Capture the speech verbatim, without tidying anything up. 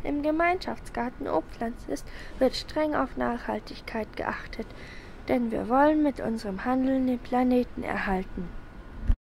im Gemeinschaftsgarten Obpflanz ist, wird streng auf Nachhaltigkeit geachtet, denn wir wollen mit unserem Handeln den Planeten erhalten.